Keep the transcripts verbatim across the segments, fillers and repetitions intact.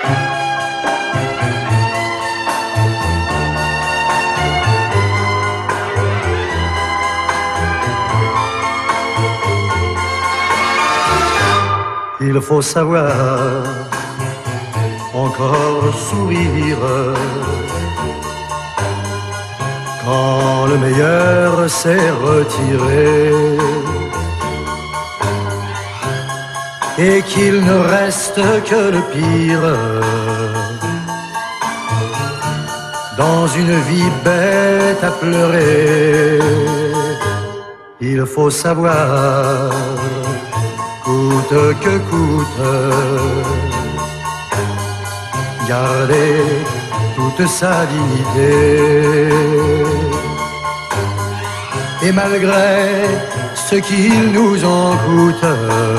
Il faut savoir encore sourire quand le meilleur s'est retiré et qu'il ne reste que le pire dans une vie bête à pleurer. Il faut savoir, coûte que coûte, garder toute sa dignité. Et malgré ce qu'il nous en coûte,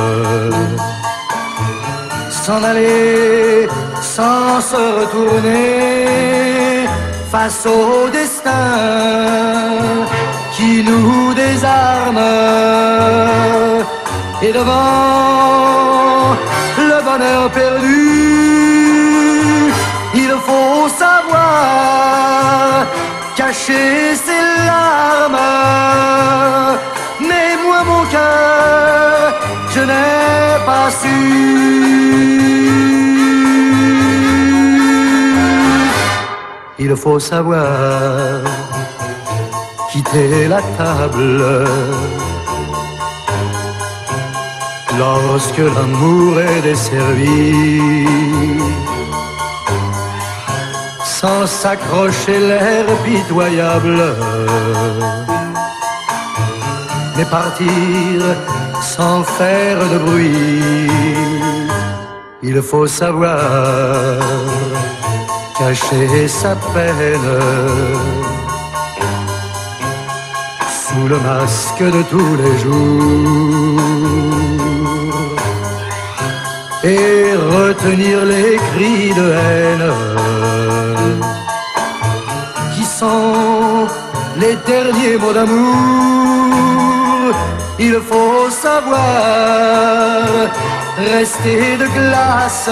s'en aller sans se retourner face au destin qui nous désarme. Et devant le bonheur perdu, il faut savoir cacher ses larmes. Mais moi mon cœur, je n'ai pas su. Il faut savoir quitter la table lorsque l'amour est desservi, sans s'accrocher l'air pitoyable, mais partir sans faire de bruit. Il faut savoir cacher sa peine sous le masque de tous les jours et retenir les cris de haine qui sont les derniers mots d'amour. Il faut savoir rester de glace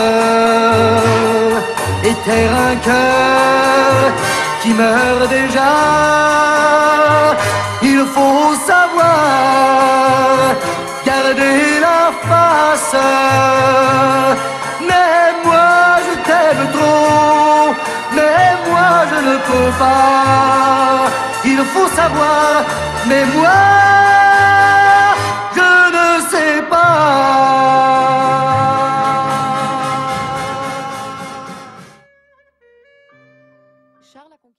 et taire un cœur qui meurt déjà. Il faut savoir garder la face. Mais moi je t'aime trop, mais moi je ne peux pas. Il faut savoir, mais moi